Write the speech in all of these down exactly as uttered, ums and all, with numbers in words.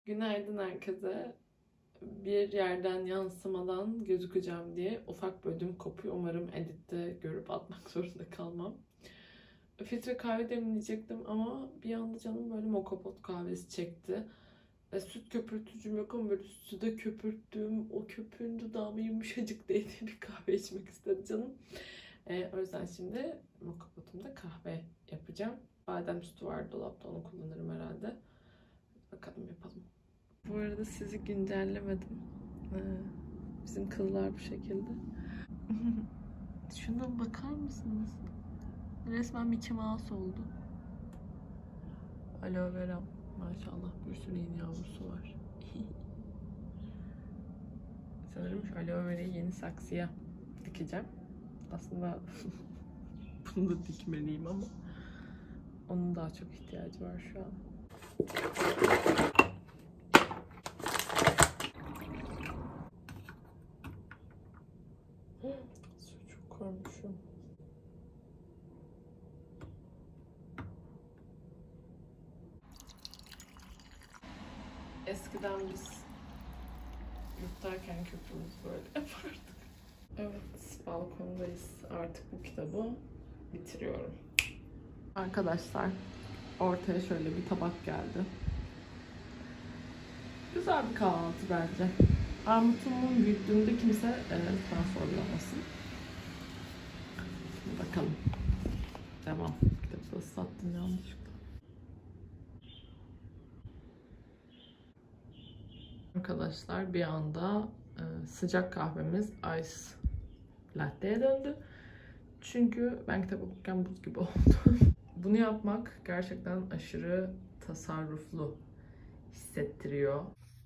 Günaydın herkese. Bir yerden yansımadan gözükeceğim diye ufak bir ödüm kopuyor. Umarım editte görüp atmak zorunda kalmam. Filtre kahve demleyecektim ama bir anda canım böyle moka pot kahvesi çekti. E, süt köpürtücüm yok ama böyle süde köpürttüğüm, o köpüğün dudağıma yumuşacık değdiği bir kahve içmek istedi canım. E, o yüzden şimdi moka potumda kahve yapacağım. Badem sütü var dolapta, onu kullanırım herhalde. Bakalım yapalım. Bu arada sizi güncellemedim. Ee, bizim kızlar bu şekilde. Şuna bakar mısınız? Resmen Mickey Mouse oldu. Aloe vera. Maşallah bir sürü yeni yavrusu var. Sanırım şu aloe verayı yeni saksıya dikeceğim. Aslında bunu da dikmeliyim ama onun daha çok ihtiyacı var şu an. Suyu çok koymuşum. Eskiden biz yurttayken köpüğümüzü böyle yapardık. Evet, balkondayız. Artık bu kitabı bitiriyorum. Arkadaşlar, ortaya şöyle bir tabak geldi. Güzel bir kahvaltı bence. Armutumun büyüklüğünde kimse e, lütfen sorgulamasın. Şimdi bakalım. Devam. Kitabı ıslattım yanlışlıkla. Arkadaşlar bir anda e, sıcak kahvemiz ice latte'ye döndü. Çünkü ben kitap okurken buz gibi oldu. Bunu yapmak gerçekten aşırı tasarruflu hissettiriyor.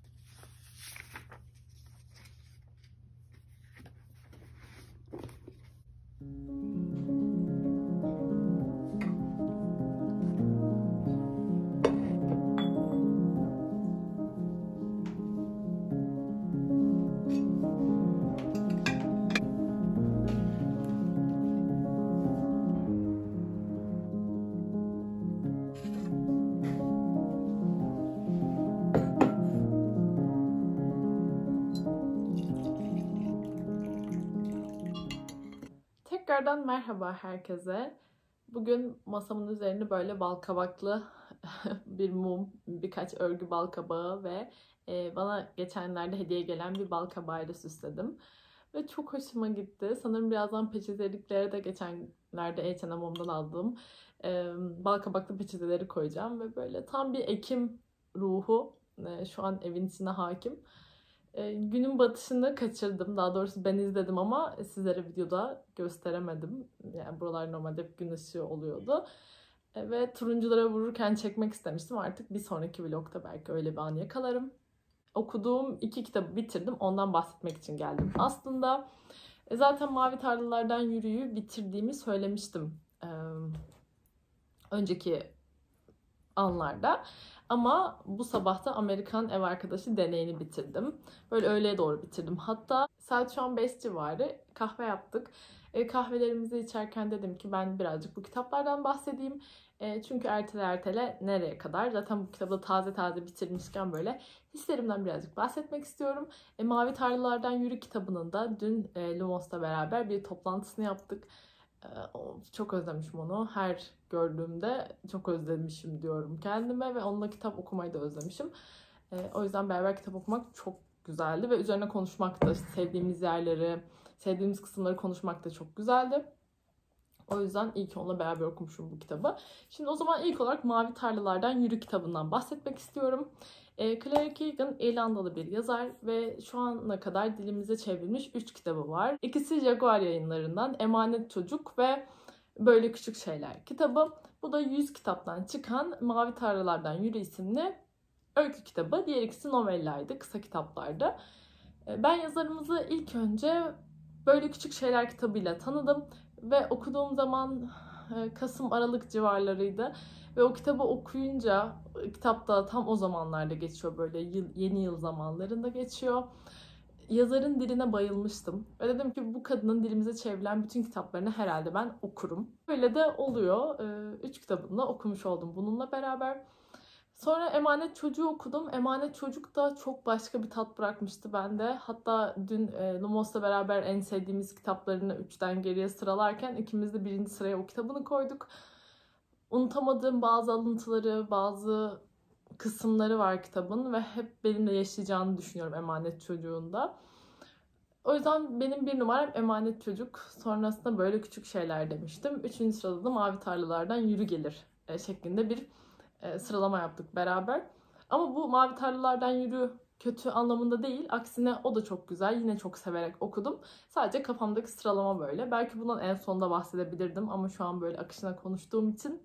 Tekrardan merhaba herkese. Bugün masamın üzerine böyle bal kabaklı bir mum, birkaç örgü bal kabağı ve bana geçenlerde hediye gelen bir bal kabağıyla süsledim. Ve çok hoşuma gitti. Sanırım birazdan peçeteliklere de geçenlerde H and M'den aldığım bal kabaklı peçeteleri koyacağım. Ve böyle tam bir Ekim ruhu şu an evin içine hakim. Günün batışını kaçırdım. Daha doğrusu ben izledim ama sizlere videoda gösteremedim. Yani buralar normalde hep gün ışığı oluyordu. Ve turunculara vururken çekmek istemiştim. Artık bir sonraki vlogda belki öyle bir an yakalarım. Okuduğum iki kitabı bitirdim. Ondan bahsetmek için geldim. Aslında zaten Mavi Tarlalardan Yürüyü bitirdiğimi söylemiştim. Önceki anlarda. Ama bu sabah da Amerikan Ev Arkadaşı deneyini bitirdim. Böyle öğleye doğru bitirdim. Hatta saat şu an beş civarı kahve yaptık. E, kahvelerimizi içerken dedim ki ben birazcık bu kitaplardan bahsedeyim. E, çünkü ertele ertele nereye kadar? Zaten bu kitabı taze taze bitirmişken böyle hislerimden birazcık bahsetmek istiyorum. E, Mavi Tarlalardan Yürü kitabının da dün e, Lumos'la beraber bir toplantısını yaptık. Çok özlemişim onu. Her gördüğümde çok özlemişim diyorum kendime ve onunla kitap okumayı da özlemişim. O yüzden beraber kitap okumak çok güzeldi ve üzerine konuşmak da, sevdiğimiz yerleri, sevdiğimiz kısımları konuşmak da çok güzeldi. O yüzden iyi ki onunla beraber okumuşum bu kitabı. Şimdi o zaman ilk olarak Mavi Tarlalardan Yürü kitabından bahsetmek istiyorum. Claire Keegan İrlandalı bir yazar ve şu ana kadar dilimize çevrilmiş üç kitabı var. İkisi Jaguar Yayınları'ndan Emanet Çocuk ve Böyle Küçük Şeyler kitabı. Bu da yüz kitaptan çıkan Mavi Tarlalardan Yürü isimli öykü kitabı. Diğer ikisi novellaydı, kısa kitaplardı. Ben yazarımızı ilk önce Böyle Küçük Şeyler kitabıyla tanıdım ve okuduğum zaman Kasım-Aralık civarlarıydı. Ve o kitabı okuyunca, kitap da tam o zamanlarda geçiyor, böyle yıl, yeni yıl zamanlarında geçiyor. Yazarın diline bayılmıştım. Ve dedim ki bu kadının dilimize çevrilen bütün kitaplarını herhalde ben okurum. Böyle de oluyor. Üç kitabını da okumuş oldum bununla beraber. Sonra Emanet Çocuğu okudum. Emanet Çocuk da çok başka bir tat bırakmıştı bende. Hatta dün e, Lumos'la beraber en sevdiğimiz kitaplarını üçten geriye sıralarken ikimiz de birinci sıraya o kitabını koyduk. Unutamadığım bazı alıntıları, bazı kısımları var kitabın ve hep benimle yaşayacağını düşünüyorum Emanet Çocuğu'nda. O yüzden benim bir numaram Emanet Çocuk. Sonrasında böyle küçük şeyler demiştim. Üçüncü sırada da Mavi Tarlalardan Yürü Gelir e, şeklinde bir e, sıralama yaptık beraber. Ama bu Mavi Tarlalardan Yürü kötü anlamında değil. Aksine o da çok güzel. Yine çok severek okudum. Sadece kafamdaki sıralama böyle. Belki bundan en sonda bahsedebilirdim ama şu an böyle akışına konuştuğum için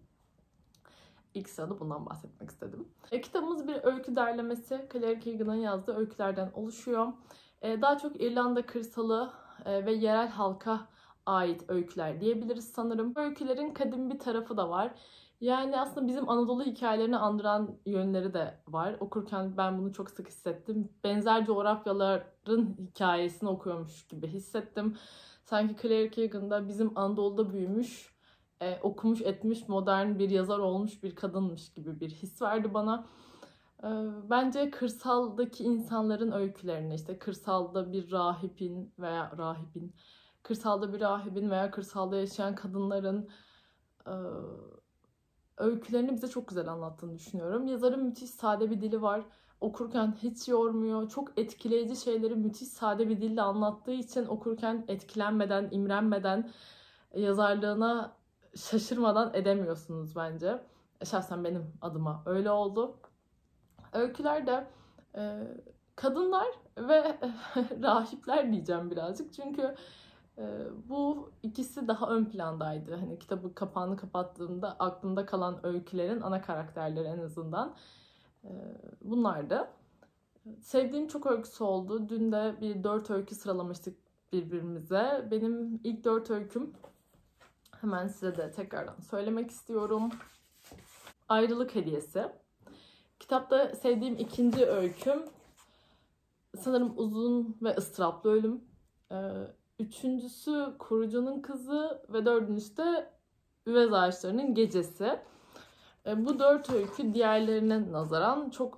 İlk sırada bundan bahsetmek istedim. E, kitabımız bir öykü derlemesi. Claire Keegan'ın yazdığı öykülerden oluşuyor. E, daha çok İrlanda kırsalı e, ve yerel halka ait öyküler diyebiliriz sanırım. Öykülerin kadim bir tarafı da var. Yani aslında bizim Anadolu hikayelerini andıran yönleri de var. Okurken ben bunu çok sık hissettim. Benzer coğrafyaların hikayesini okuyormuş gibi hissettim. Sanki Claire Keegan da bizim Anadolu'da büyümüş, e, okumuş etmiş modern bir yazar olmuş bir kadınmış gibi bir his verdi bana. E, bence kırsaldaki insanların öykülerini, işte kırsalda bir rahibin veya rahibin, kırsalda bir rahibin veya kırsalda yaşayan kadınların e, öykülerini bize çok güzel anlattığını düşünüyorum. Yazarın müthiş sade bir dili var. Okurken hiç yormuyor. Çok etkileyici şeyleri müthiş sade bir dille anlattığı için okurken etkilenmeden, imrenmeden, yazarlığına şaşırmadan edemiyorsunuz bence. Şahsen benim adıma öyle oldu. Öykülerde e, kadınlar ve rahipler diyeceğim birazcık. Çünkü e, bu ikisi daha ön plandaydı. Hani kitabı kapağını kapattığımda aklımda kalan öykülerin ana karakterleri en azından e, bunlardı. Sevdiğim çok öyküsü oldu. Dün de bir dört öykü sıralamıştık birbirimize. Benim ilk dört öyküm, hemen size de tekrardan söylemek istiyorum. Ayrılık Hediyesi. Kitapta sevdiğim ikinci öyküm sanırım Uzun ve ıstıraplı Ölüm. Üçüncüsü Kurucunun Kızı ve dördüncüsü de Üvez Ağaçlarının Gecesi. Bu dört öykü diğerlerine nazaran çok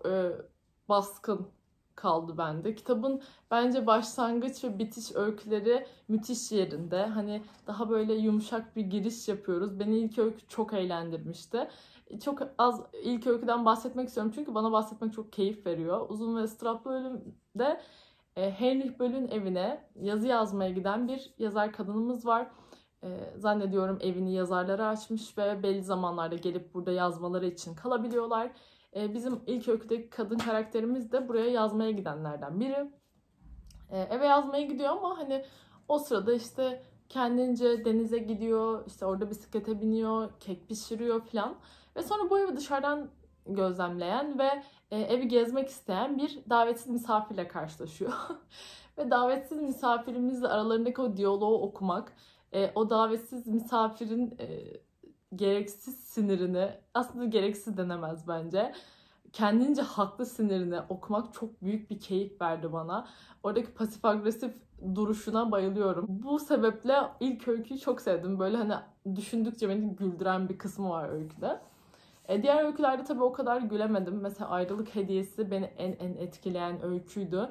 baskın kaldı bende. Kitabın bence başlangıç ve bitiş öyküleri müthiş yerinde. Hani daha böyle yumuşak bir giriş yapıyoruz. Beni ilk öykü çok eğlendirmişti. Çok az ilk öyküden bahsetmek istiyorum çünkü bana bahsetmek çok keyif veriyor. Uzun ve ıstıraplı Ölüm'de Heinrich Böll'ün evine yazı yazmaya giden bir yazar kadınımız var. Ee, zannediyorum evini yazarlara açmış ve belli zamanlarda gelip burada yazmaları için kalabiliyorlar. Ee, bizim ilk öyküdeki kadın karakterimiz de buraya yazmaya gidenlerden biri. Ee, eve yazmaya gidiyor ama hani o sırada işte kendince denize gidiyor, işte orada bisiklete biniyor, kek pişiriyor falan. Ve sonra bu evi dışarıdan gözlemleyen ve e, evi gezmek isteyen bir davetsiz misafirle karşılaşıyor. Ve davetsiz misafirimizle aralarındaki o diyaloğu okumak, e, o davetsiz misafirin e, gereksiz sinirini, aslında gereksiz denemez bence, kendince haklı sinirini okumak çok büyük bir keyif verdi bana. Oradaki pasif agresif duruşuna bayılıyorum. Bu sebeple ilk öyküyü çok sevdim. Böyle hani düşündükçe beni güldüren bir kısmı var öyküde. E, diğer öykülerde tabii o kadar gülemedim. Mesela Ayrılık Hediyesi beni en en etkileyen öyküydü.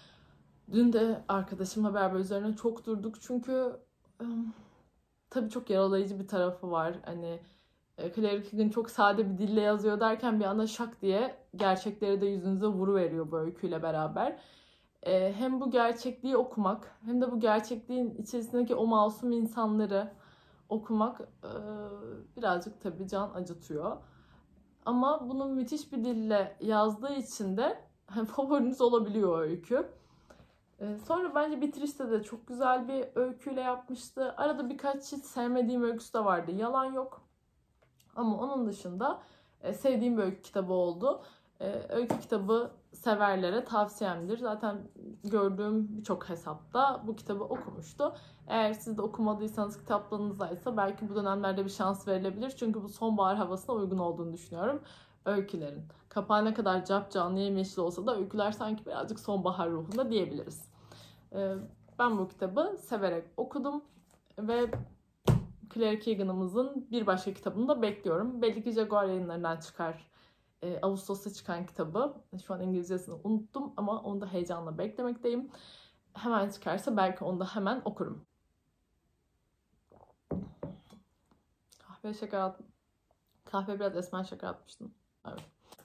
Dün de arkadaşımla beraber üzerine çok durduk. Çünkü ım, tabii çok yaralayıcı bir tarafı var. Hani Claire Keegan çok sade bir dille yazıyor derken bir anda şak diye gerçekleri de yüzünüze vuruveriyor bu öyküyle beraber. Ee, hem bu gerçekliği okumak hem de bu gerçekliğin içerisindeki o masum insanları okumak e, birazcık tabii can acıtıyor. Ama bunu müthiş bir dille yazdığı için de favoriniz olabiliyor o öykü. Ee, sonra bence bitirişte de çok güzel bir öyküyle yapmıştı. Arada birkaç hiç sevmediğim öyküsü de vardı. Yalan yok. Ama onun dışında e, sevdiğim bir öykü kitabı oldu. E, öykü kitabı severlere tavsiyemdir. Zaten gördüğüm birçok hesapta bu kitabı okumuştu. Eğer siz de okumadıysanız, kitaplarınızdaysa belki bu dönemlerde bir şans verilebilir. Çünkü bu sonbahar havasına uygun olduğunu düşünüyorum öykülerin. Kapağı ne kadar capcanlı yemyeşil olsa da öyküler sanki birazcık sonbahar ruhunda diyebiliriz. E, ben bu kitabı severek okudum ve Claire Keegan'ımızın bir başka kitabını da bekliyorum. Belli ki Jaguar Yayınları'ndan çıkar e, Ağustos'ta çıkan kitabı. Şu an İngilizcesini unuttum ama onu da heyecanla beklemekteyim. Hemen çıkarsa belki onu da hemen okurum. Kahve şeker at... Kahve biraz esmer şeker atmıştım. Evet.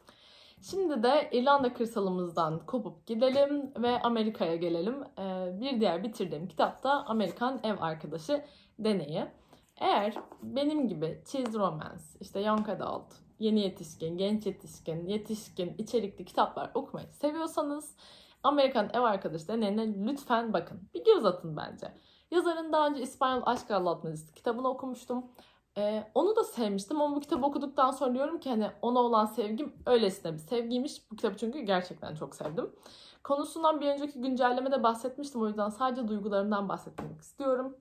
Şimdi de İrlanda kırsalımızdan kopup gidelim ve Amerika'ya gelelim. Ee, bir diğer bitirdiğim kitap da Amerikan Ev Arkadaşı Deneyi. Eğer benim gibi cheese romance, işte young adult, yeni yetişkin, genç yetişkin, yetişkin içerikli kitaplar okumayı seviyorsanız Amerikan Ev Arkadaşı Deneyi'ne lütfen bakın. Bir göz atın bence. Yazarın daha önce İspanyol Aşk Aldatmacısı kitabını okumuştum. Ee, onu da sevmiştim ama bu kitabı okuduktan sonra diyorum ki hani ona olan sevgim öylesine bir sevgiymiş. Bu kitabı çünkü gerçekten çok sevdim. Konusundan bir önceki güncellemede bahsetmiştim, o yüzden sadece duygularımdan bahsetmek istiyorum.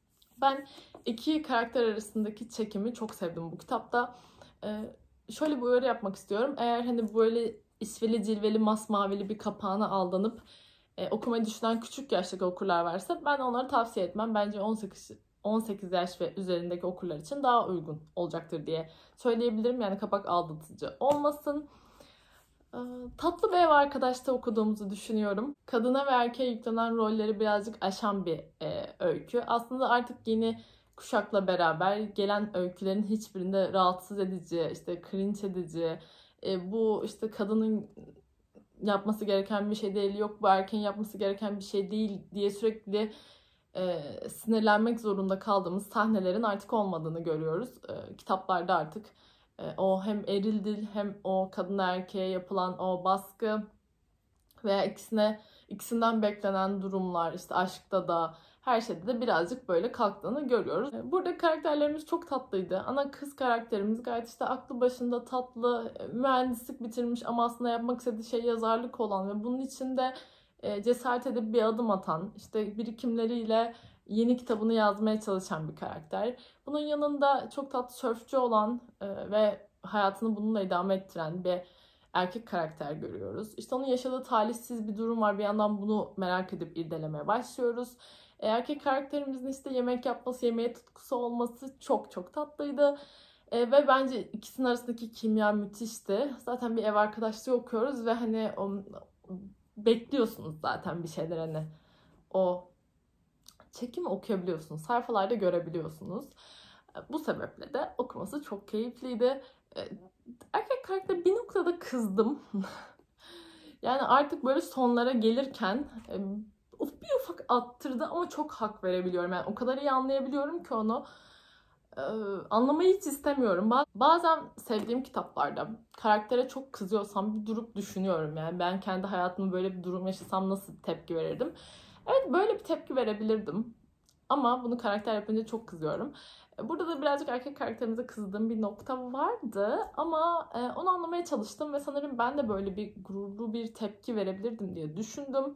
Ben iki karakter arasındaki çekimi çok sevdim bu kitapta. Ee, şöyle bir uyarı yapmak istiyorum. Eğer hani böyle isveli cilveli masmavili bir kapağına aldanıp e, okumayı düşünen küçük yaştaki okurlar varsa ben onları tavsiye etmem. Bence on sekiz on sekiz yaş ve üzerindeki okurlar için daha uygun olacaktır diye söyleyebilirim. Yani kapak aldatıcı olmasın. Ee, tatlı bir ev arkadaşta okuduğumuzu düşünüyorum. Kadına ve erkeğe yüklenen rolleri birazcık aşan bir e, öykü. Aslında artık yeni kuşakla beraber gelen öykülerin hiçbirinde rahatsız edici, işte cringe edici, e, bu işte kadının yapması gereken bir şey değil, yok bu erkeğin yapması gereken bir şey değil diye sürekli e, sinirlenmek zorunda kaldığımız sahnelerin artık olmadığını görüyoruz. E, kitaplarda artık e, o hem eril dil hem o kadın erkeğe yapılan o baskı veya ikisine ikisinden beklenen durumlar, işte aşkta da her şeyde de birazcık böyle kalktığını görüyoruz. Burada karakterlerimiz çok tatlıydı. Ana kız karakterimiz gayet işte aklı başında tatlı, mühendislik bitirmiş ama aslında yapmak istediği şey yazarlık olan ve bunun içinde cesaret edip bir adım atan, işte birikimleriyle yeni kitabını yazmaya çalışan bir karakter. Bunun yanında çok tatlı sörfçü olan ve hayatını bununla idame ettiren bir erkek karakter görüyoruz. İşte onun yaşadığı talihsiz bir durum var. Bir yandan bunu merak edip irdelemeye başlıyoruz. Erkek karakterimizin işte yemek yapması, yemeğe tutkusu olması çok çok tatlıydı. E, ve bence ikisinin arasındaki kimya müthişti. Zaten bir ev arkadaşlığı okuyoruz ve hani o, bekliyorsunuz zaten bir şeyler, hani o çekimi okuyabiliyorsunuz. Sayfalarda görebiliyorsunuz. Bu sebeple de okuması çok keyifliydi. Erkek karakter bir noktada kızdım. Yani artık böyle sonlara gelirken bir ufak attırdı ama çok hak verebiliyorum. Yani o kadar iyi anlayabiliyorum ki onu. Ee, anlamayı hiç istemiyorum. Bazen sevdiğim kitaplarda karaktere çok kızıyorsam bir durup düşünüyorum. Yani ben kendi hayatımda böyle bir durum yaşasam nasıl bir tepki verirdim? Evet, böyle bir tepki verebilirdim. Ama bunu karakter yapınca çok kızıyorum. Burada da birazcık erkek karakterimize kızdığım bir nokta vardı. Ama onu anlamaya çalıştım ve sanırım ben de böyle bir gururlu bir tepki verebilirdim diye düşündüm.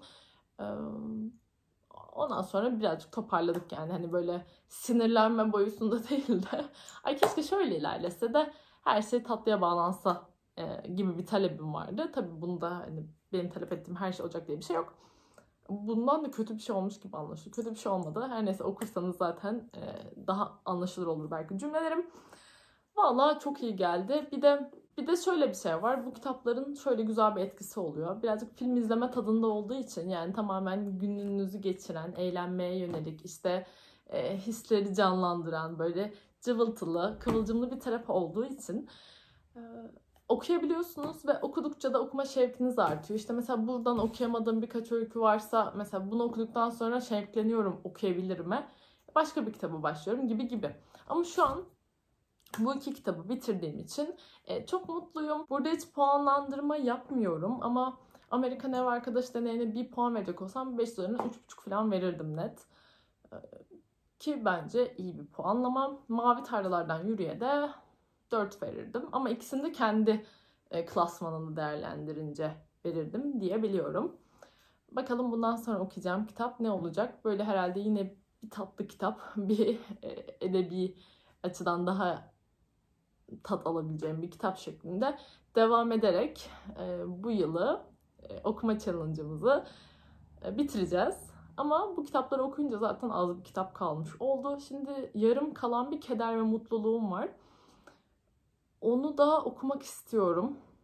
Ondan sonra birazcık toparladık yani, hani böyle sinirlenme boyutunda değil de ay keşke şöyle ilerlese de her şey tatlıya bağlansa e, gibi bir talebim vardı. Tabii bunda hani benim talep ettiğim her şey olacak diye bir şey yok. Bundan da kötü bir şey olmuş gibi anlaşılıyor. Kötü bir şey olmadı. Her neyse, okursanız zaten e, daha anlaşılır olur belki cümlelerim. Vallahi çok iyi geldi. Bir de bir de şöyle bir şey var. Bu kitapların şöyle güzel bir etkisi oluyor. Birazcık film izleme tadında olduğu için, yani tamamen gününüzü geçiren, eğlenmeye yönelik, işte e, hisleri canlandıran, böyle cıvıltılı, kıvılcımlı bir taraf olduğu için e, okuyabiliyorsunuz ve okudukça da okuma şevkiniz artıyor. İşte mesela buradan okuyamadığım birkaç öykü varsa mesela bunu okuduktan sonra şevkleniyorum, okuyabilirim mi? Başka bir kitaba başlıyorum gibi gibi. Ama şu an bu iki kitabı bitirdiğim için e, çok mutluyum. Burada hiç puanlandırma yapmıyorum ama Amerikan Ev Arkadaşı Deneyi'ne bir puan verecek olsam beş üzerinden üç buçuk falan verirdim net. E, ki bence iyi bir puanlama. Mavi Tarlalardan Yürüye de dört verirdim. Ama ikisini de kendi e, klasmanını değerlendirince verirdim diyebiliyorum. Bakalım bundan sonra okuyacağım kitap ne olacak? Böyle herhalde yine bir tatlı kitap, bir e, edebi açıdan daha tat alabileceğim bir kitap şeklinde devam ederek e, bu yılı e, okuma challenge'ımızı e, bitireceğiz. Ama bu kitapları okuyunca zaten az bir kitap kalmış oldu. Şimdi yarım kalan bir Keder ve Mutluluğum var. Onu da okumak istiyorum.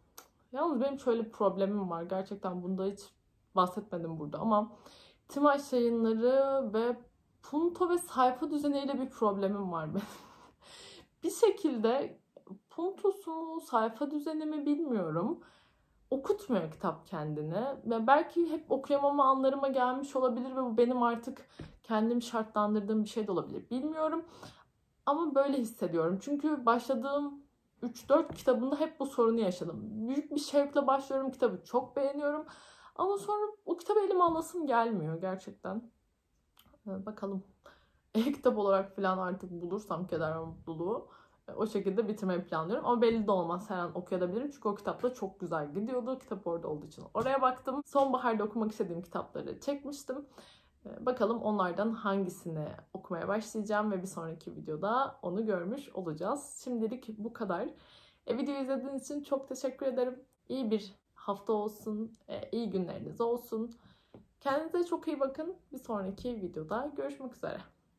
Yalnız benim şöyle bir problemim var. Gerçekten bunda hiç bahsetmedim burada ama Timaş Yayınları ve punto ve sayfa düzeniyle bir problemim var benim. Bir şekilde puntosu mu, sayfa düzeni mi bilmiyorum. Okutmuyor kitap kendini. Ve belki hep okuyamama anlarıma gelmiş olabilir ve bu benim artık kendim şartlandırdığım bir şey de olabilir. Bilmiyorum. Ama böyle hissediyorum. Çünkü başladığım üç dört kitabında hep bu sorunu yaşadım. Büyük bir şevkle başlıyorum kitabı. Çok beğeniyorum. Ama sonra o kitabı elime alasım gelmiyor gerçekten. Bakalım. E-kitap olarak falan artık bulursam Keder ve Mutluluğu o şekilde bitirmeyi planlıyorum. Ama belli de olmaz. Her an okuyabilirim. Çünkü o kitap da çok güzel gidiyordu. Kitap orada olduğu için oraya baktım. Sonbaharda okumak istediğim kitapları çekmiştim. Bakalım onlardan hangisini okumaya başlayacağım ve bir sonraki videoda onu görmüş olacağız. Şimdilik bu kadar. E, videoyu izlediğiniz için çok teşekkür ederim. İyi bir hafta olsun, e, iyi günleriniz olsun. Kendinize çok iyi bakın. Bir sonraki videoda görüşmek üzere.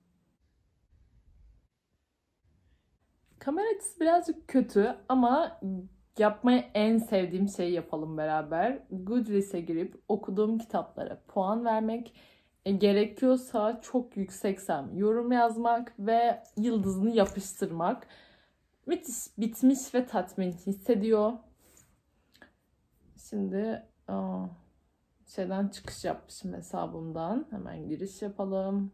Kamera açısı birazcık kötü ama yapmayı en sevdiğim şeyi yapalım beraber. Goodreads'e girip okuduğum kitaplara puan vermek, e, gerekiyorsa çok yükseksem yorum yazmak ve yıldızını yapıştırmak. Müthiş, bitmiş ve tatmin hissediyor. Şimdi aa, şeyden çıkış yapmışım hesabımdan. Hemen giriş yapalım.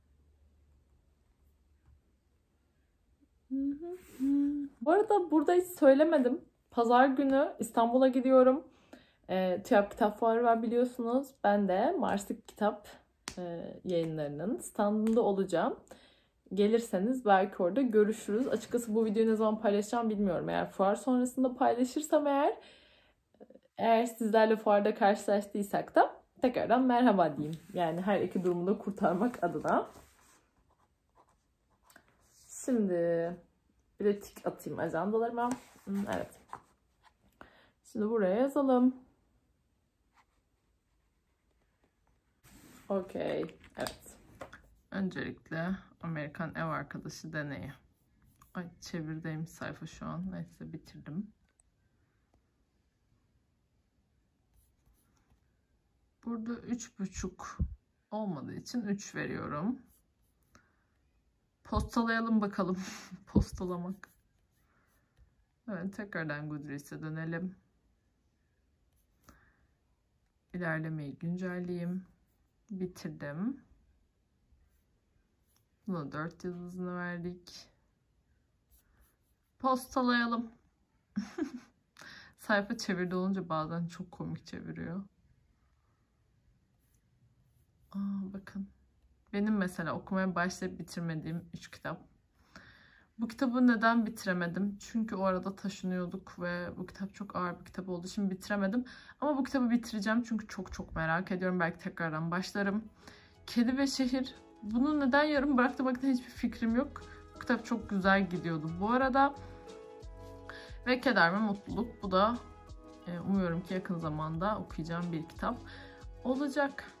Bu arada burada hiç söylemedim. Pazar günü İstanbul'a gidiyorum. E, TÜYAP Kitap Fuarı var biliyorsunuz. Ben de Marslık Kitap e, Yayınları'nın standında olacağım. Gelirseniz belki orada görüşürüz. Açıkçası bu videoyu ne zaman paylaşacağım bilmiyorum. Eğer fuar sonrasında paylaşırsam eğer, eğer sizlerle fuarda karşılaştıysak da tekrardan merhaba diyeyim. Yani her iki durumu da kurtarmak adına. Şimdi bir de tik atayım ajandalarıma. Evet. Şimdi buraya yazalım. Okey. Evet. Öncelikle Amerikan Ev Arkadaşı deneyi. Ay çevirdeyim sayfa şu an. Neyse bitirdim. Burada üç buçuk olmadığı için üç veriyorum. Postalayalım bakalım. Postalamak. Evet, tekrardan Goodreads'e dönelim. İlerlemeyi güncelleyeyim. Bitirdim. Buna dört yıldızını verdik. Postalayalım. Sayfa çevirdi olunca bazen çok komik çeviriyor. Aa, bakın. Benim mesela okumaya başlayıp bitirmediğim üç kitap. Bu kitabı neden bitiremedim? Çünkü o arada taşınıyorduk ve bu kitap çok ağır bir kitap olduğu için bitiremedim. Ama bu kitabı bitireceğim çünkü çok çok merak ediyorum. Belki tekrardan başlarım. Kedi ve Şehir. Bunu neden yarım bıraktım hakkında hiçbir fikrim yok. Bu kitap çok güzel gidiyordu bu arada. Ve Keder ve Mutluluk. Bu da umuyorum ki yakın zamanda okuyacağım bir kitap olacak.